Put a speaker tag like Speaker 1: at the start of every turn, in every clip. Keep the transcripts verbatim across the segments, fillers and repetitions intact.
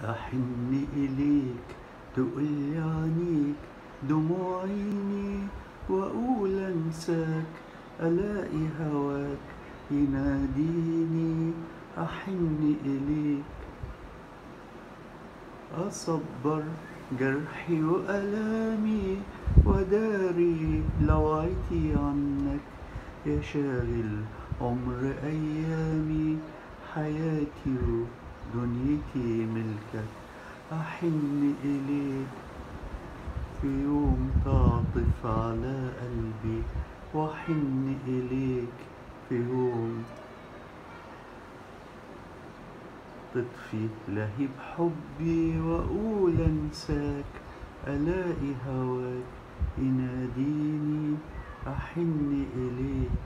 Speaker 1: أحن إليك تقولي عنيك دموع عيني، وأقول أنساك ألاقي هواك يناديني. أحن إليك أصبر جرحي وألامي، وداري لوعتي عنك يا شاغل عمر أيامي. حياتي ودنيتي ملكك، أحن إليك في يوم تعطف على قلبي، وأحن إليك في يوم تطفي لهيب حبي، وأقول أنساك ألاقي هواك يناديني. أحن إليك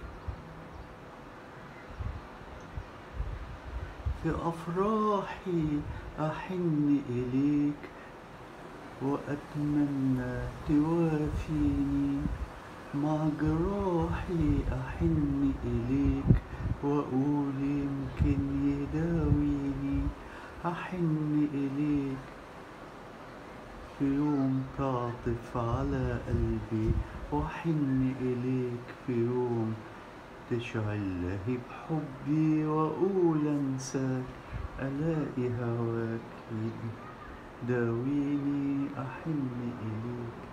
Speaker 1: في أفراحي، أحن إليك وأتمنى توافيني. مع جراحي أحن إليك وأقول يمكن يداويني. أحن إليك في يوم تعطف على قلبي، وأحن إليك في يوم تشعل لهيب حبي، وأقول أنساك ألاقي هواك يداويني. أحن إليك.